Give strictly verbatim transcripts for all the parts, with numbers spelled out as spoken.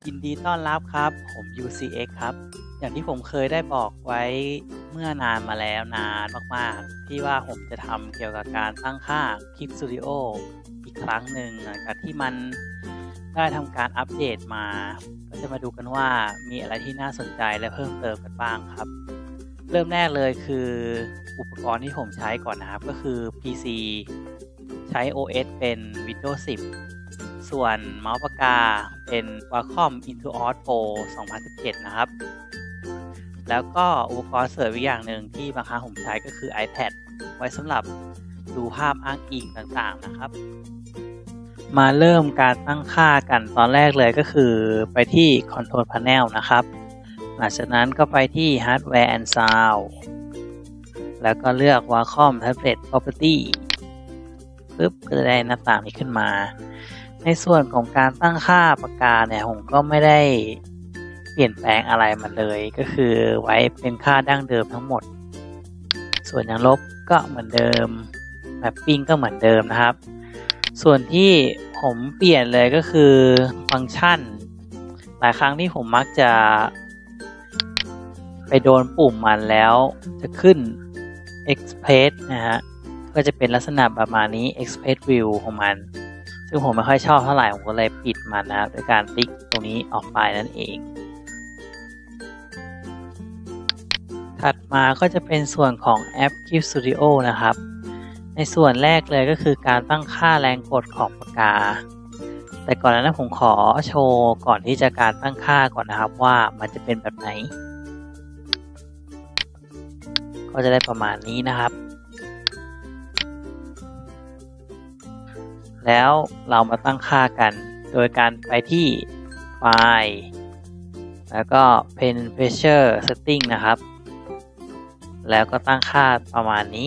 ยินดีต้อนรับครับผม ยู ซี เอ็กซ์ ครับอย่างที่ผมเคยได้บอกไว้เมื่อนานมาแล้วนานมากๆที่ว่าผมจะทำเกี่ยวกับการตั้งค่า Carefree Studio อีกครั้งหนึ่งหลังจากที่มันได้ทำการอัปเดตมาก็จะมาดูกันว่ามีอะไรที่น่าสนใจและเพิ่มเติมกันบ้างครับเริ่มแรกเลยคืออุปกรณ์ที่ผมใช้ก่อนนะครับก็คือ พี ซี ใช้ โอ เอส เป็น วินโดว์ สิบส่วนเมาส์ปากกาเป็น Wacom Intuos Pro สองพันสิบเจ็ดนะครับแล้วก็อุปกรณ์เสริมอีกอย่างหนึ่งที่บางครั้งผมใช้ก็คือ iPad ไว้สำหรับดูภาพอ้างอิงต่างๆนะครับมาเริ่มการตั้งค่ากันตอนแรกเลยก็คือไปที่ Control Panel นะครับหลังจากนั้นก็ไปที่ Hardware and Sound แล้วก็เลือก Wacom Tablet Property ปึ๊บก็จะได้หน้าต่างนี้ขึ้นมาในส่วนของการตั้งค่าปากกาเนี่ยผมก็ไม่ได้เปลี่ยนแปลงอะไรมันเลยก็คือไว้เป็นค่าดั้งเดิมทั้งหมดส่วนอย่างลบก็เหมือนเดิมแมปปิ้งก็เหมือนเดิมนะครับส่วนที่ผมเปลี่ยนเลยก็คือฟังก์ชันหลายครั้งที่ผมมักจะไปโดนปุ่มมันแล้วจะขึ้น Express นะฮะก็จะเป็นลักษณะประมาณนี้ Express View ของมันซึ่งผมไม่ค่อยชอบเท่าไหร่ผมก็เลยปิดมันนะครับโดยการติ๊กตรงนี้ออกไปนั่นเองถัดมาก็จะเป็นส่วนของแอป Carefree Studio นะครับในส่วนแรกเลยก็คือการตั้งค่าแรงกดของปากกาแต่ก่อนหน้านั้นผมขอโชว์ก่อนที่จะการตั้งค่าก่อนนะครับว่ามันจะเป็นแบบไหนก็จะได้ประมาณนี้นะครับแล้วเรามาตั้งค่ากันโดยการไปที่ไฟล์แล้วก็ Pen Pressure Setting นะครับแล้วก็ตั้งค่าประมาณนี้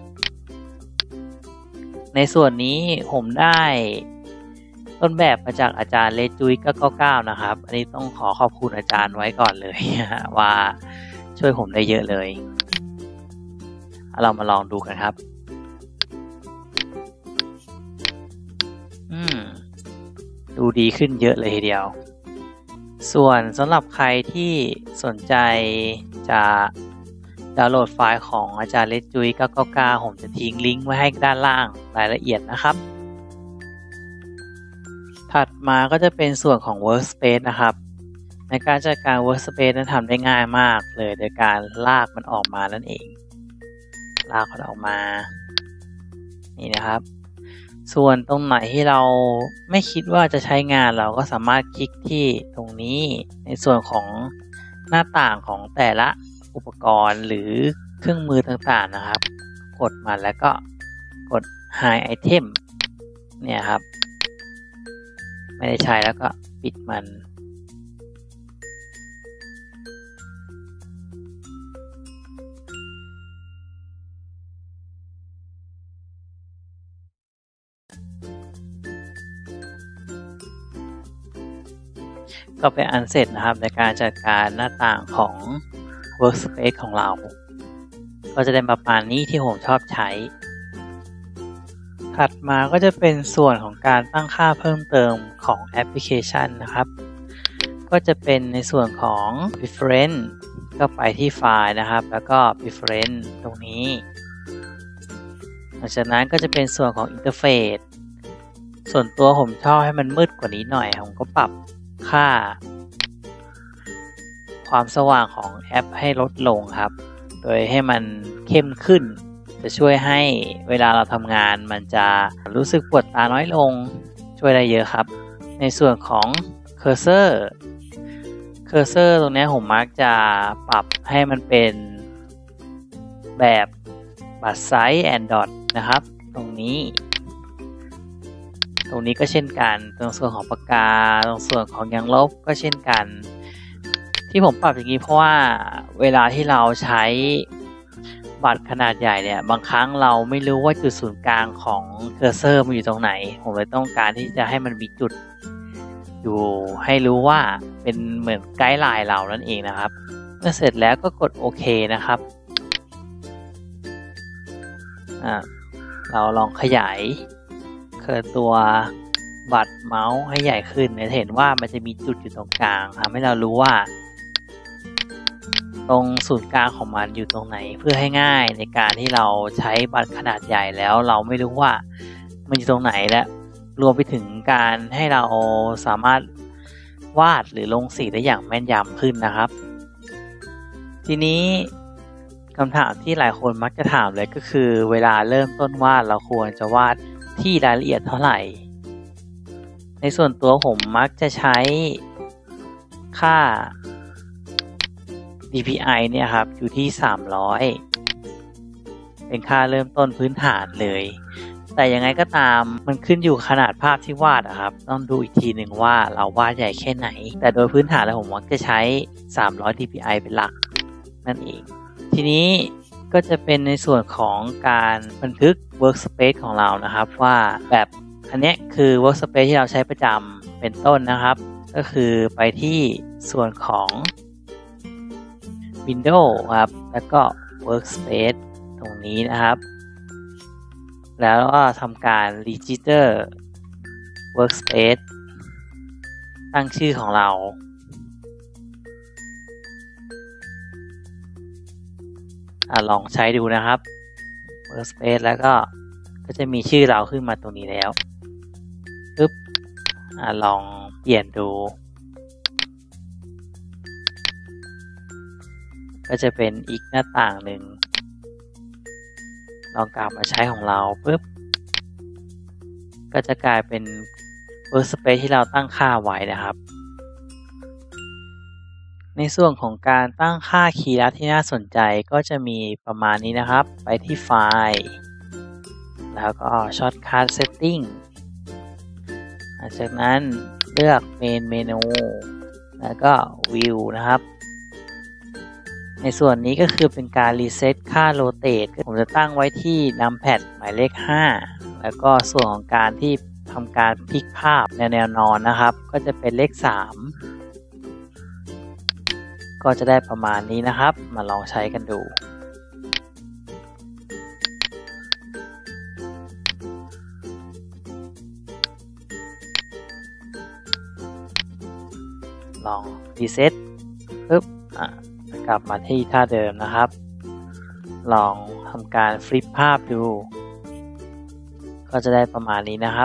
ในส่วนนี้ผมได้ต้นแบบมาจากอาจารย์เลจุยเก้าเก้าเก้านะครับอันนี้ต้องขอขอบคุณอาจารย์ไว้ก่อนเลยว่าช่วยผมได้เยอะเลยเรามาลองดูกันครับอืมดูดีขึ้นเยอะเลยทีเดียวส่วนสำหรับใครที่สนใจจะดาวน์โหลดไฟล์ของอาจารย์เลจุยเก้าเก้าเก้าผมจะทิ้งลิงก์ไว้ให้ด้านล่างรายละเอียดนะครับถัดมาก็จะเป็นส่วนของ Workspace นะครับในการจัดการ Workspace นั้นทำได้ง่ายมากเลยโดยการลากมันออกมานั่นเองลากมันออกมานี่นะครับส่วนตรงไหนที่เราไม่คิดว่าจะใช้งานเราก็สามารถคลิกที่ตรงนี้ในส่วนของหน้าต่างของแต่ละอุปกรณ์หรือเครื่องมือต่างๆนะครับกดมาแล้วก็กด Hide Item เนี่ยครับไม่ได้ใช้แล้วก็ปิดมันก็เป็นอันเสร็จนะครับในการจัดการหน้าต่างของ Workspace ของเราก็จะได้ประมาณนี้ที่ผมชอบใช้ถัดมาก็จะเป็นส่วนของการตั้งค่าเพิ่มเติมของแอปพลิเคชันนะครับก็จะเป็นในส่วนของ Preference ก็ไปที่ไฟล์นะครับแล้วก็ Preference ตรงนี้หลังจากนั้นก็จะเป็นส่วนของ Interface ส่วนตัวผมชอบให้มันมืดกว่านี้หน่อยผมก็ปรับค่าความสว่างของแอปให้ลดลงครับโดยให้มันเข้มขึ้นจะช่วยให้เวลาเราทำงานมันจะรู้สึกปวดตาน้อยลงช่วยได้เยอะครับในส่วนของ Cursor Cursor ตรงนี้ผมมักจะปรับให้มันเป็นแบบบัตรไซส์ and dot นะครับตรงนี้ตรงนี้ก็เช่นกันตรงส่วนของปากกาตรงส่วนของยางลบก็เช่นกันที่ผมปรับอย่างนี้เพราะว่าเวลาที่เราใช้บัตรขนาดใหญ่เนี่ยบางครั้งเราไม่รู้ว่าจุดศูนย์กลางของเคอร์เซอร์มันอยู่ตรงไหนผมเลยต้องการที่จะให้มันมีจุดอยู่ให้รู้ว่าเป็นเหมือนไกด์ไลน์เรานั่นเองนะครับเมื่อเสร็จแล้วก็กดโอเคนะครับอ่าเราลองขยายคือตัวบัตรเมาส์ให้ใหญ่ขึ้นจะเห็นว่ามันจะมีจุดอยู่ตรงกลางทำให้เรารู้ว่าตรงศูนย์กลางของมันอยู่ตรงไหนเพื่อให้ง่ายในการที่เราใช้บัตรขนาดใหญ่แล้วเราไม่รู้ว่ามันอยู่ตรงไหนและรวมไปถึงการให้เราสามารถวาดหรือลงสีได้อย่างแม่นยำขึ้นนะครับทีนี้คำถามที่หลายคนมักจะถามเลยก็คือเวลาเริ่มต้นวาดเราควรจะวาดที่รายละเอียดเท่าไหร่ในส่วนตัวผมมักจะใช้ค่า ดี พี ไอ เนี่ยครับอยู่ที่สามร้อยเป็นค่าเริ่มต้นพื้นฐานเลยแต่ยังไงก็ตามมันขึ้นอยู่ขนาดภาพที่วาดนะครับต้องดูอีกทีหนึ่งว่าเราวาดใหญ่แค่ไหนแต่โดยพื้นฐานแล้วผมมักจะใช้สามร้อย ดี พี ไอ เป็นหลักนั่นเองทีนี้ก็จะเป็นในส่วนของการบันทึก Workspace ของเรานะครับว่าแบบอันนี้คือ Workspace ที่เราใช้ประจำเป็นต้นนะครับก็คือไปที่ส่วนของ Windows ครับแล้วก็ Workspace ตรงนี้นะครับแล้วก็ทำการ Register Workspace ตั้งชื่อของเราอ่ะลองใช้ดูนะครับ Workspace แล้วก็ก็จะมีชื่อเราขึ้นมาตรงนี้แล้วปึ๊บอ่ะลองเปลี่ยนดูก็จะเป็นอีกหน้าต่างหนึ่งลองกลับมาใช้ของเราปึ๊บก็จะกลายเป็น Workspace ที่เราตั้งค่าไว้นะครับในส่วนของการตั้งค่าคีย์ลัดที่น่าสนใจก็จะมีประมาณนี้นะครับไปที่ไฟล์แล้วก็ Shortcut Setting หลังจากนั้นเลือก Main Menu แล้วก็ View นะครับในส่วนนี้ก็คือเป็นการรีเซ็ตค่าโรเตทผมจะตั้งไว้ที่ Numpad หมายเลขห้าแล้วก็ส่วนของการที่ทำการพลิกภาพในแนวนอนนะครับก็จะเป็นเลขสามก็จะได้ประมาณนี้นะครับมาลองใช้กันดูลองรีเซ็ตปึ๊บอ่ะกลับมาที่ท่าเดิมนะครับลองทำการฟลิปภาพดูก็จะได้ประมาณนี้นะครับ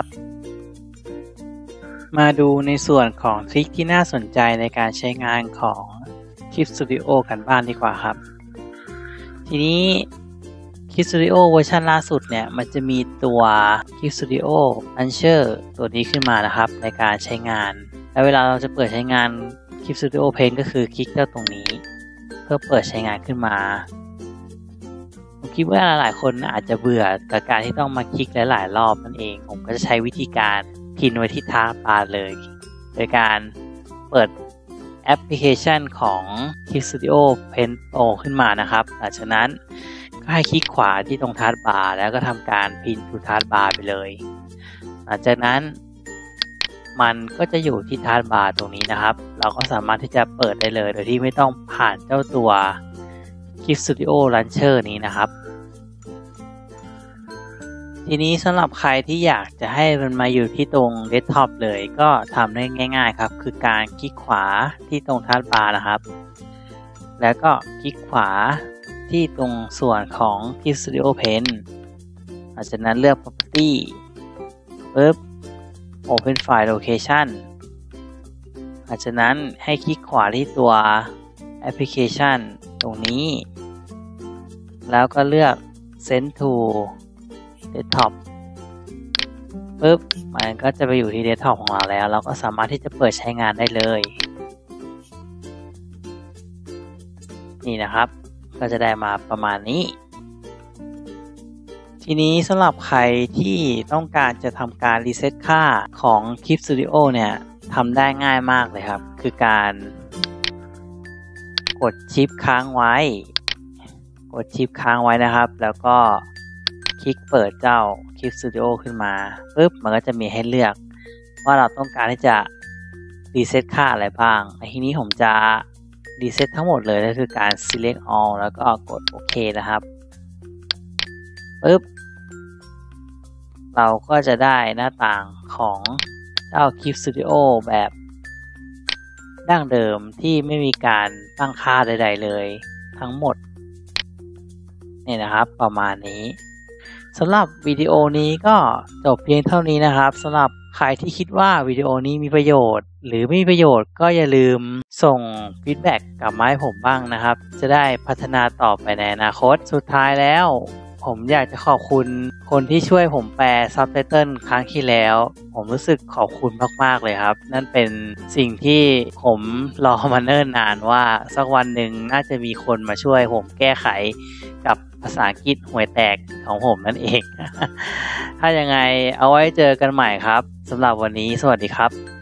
มาดูในส่วนของทริคที่น่าสนใจในการใช้งานของ Clip Studio กันบ้างดีกว่าครับทีนี้ Clip Studio เวอร์ชันล่าสุดเนี่ยมันจะมีตัว Clip Studio Launcher ตัวนี้ขึ้นมานะครับในการใช้งานและเวลาเราจะเปิดใช้งาน Clip Studio Paint ก็คือคลิกเลือกตรงนี้เพื่อเปิดใช้งานขึ้นมาผมคิดว่าหลายๆคนอาจจะเบื่อกับการที่ต้องมาคลิกหลายๆรอบนั่นเองผมก็จะใช้วิธีการพินไว้ที่ทาบาร์เลยโดยการเปิดแอปพลิเคชันของ Clip Studio Paint Pro ขึ้นมานะครับหลังจากนั้นก็ให้คลิกขวาที่ตรงทาบาร์แล้วก็ทำการพินทูทาบาร์ไปเลยหลังจากนั้นมันก็จะอยู่ที่ทาบาร์ตรงนี้นะครับเราก็สามารถที่จะเปิดได้เลยโดยที่ไม่ต้องผ่านเจ้าตัว Clip Studio Launcher นี้นะครับทีนี้สำหรับใครที่อยากจะให้มันมาอยู่ที่ตรงเดสก์ท็อปเลยก็ทำได้ง่ายๆครับคือการคลิกขวาที่ตรงทาบาร์นะครับแล้วก็คลิกขวาที่ตรงส่วนของ Clip Studio Paint หลังจากนั้นเลือก Property ปึ๊บ Open File Location หลังจากนั้นให้คลิกขวาที่ตัว Application ตรงนี้แล้วก็เลือก Send to Desktop ปึ๊บมันก็จะไปอยู่ที่ Desktop ของเราแล้วเราก็สามารถที่จะเปิดใช้งานได้เลยนี่นะครับก็จะได้มาประมาณนี้ทีนี้สำหรับใครที่ต้องการจะทำการรีเซ็ตค่าของ Clip Studio เนี่ยทำได้ง่ายมากเลยครับคือการกดชิปค้างไว้กดชิปค้างไว้นะครับแล้วก็คลิกเปิดเจ้า Clip Studio ขึ้นมาปึ๊บมันก็จะมีให้เลือกว่าเราต้องการที่จะรีเซ็ตค่าอะไรบ้างในที่นี้ผมจะรีเซ็ตทั้งหมดเลยก็คือการ select all แล้วก็กดโอเคนะครับปึ๊บเราก็จะได้หน้าต่างของจ้า Carefree แบบดั้งเดิมที่ไม่มีการตั้งค่าใดๆเลยทั้งหมดนี่นะครับประมาณนี้สำหรับวิดีโอนี้ก็จบเพียงเท่านี้นะครับสำหรับใครที่คิดว่าวิดีโอนี้มีประโยชน์หรือไม่มีประโยชน์ก็อย่าลืมส่งฟีดแบ็กกลับมาให้ผมบ้างนะครับจะได้พัฒนาต่อไปในอนาคตสุดท้ายแล้วผมอยากจะขอบคุณคนที่ช่วยผมแปลซับไตเติลครั้งที่แล้วผมรู้สึกขอบคุณมากๆเลยครับนั่นเป็นสิ่งที่ผมรอมาเนิ่นนานว่าสักวันหนึ่งน่าจะมีคนมาช่วยผมแก้ไขกับภาษาอังกฤษห่วยแตกของผมนั่นเอง ถ้ายังไงเอาไว้เจอกันใหม่ครับสำหรับวันนี้สวัสดีครับ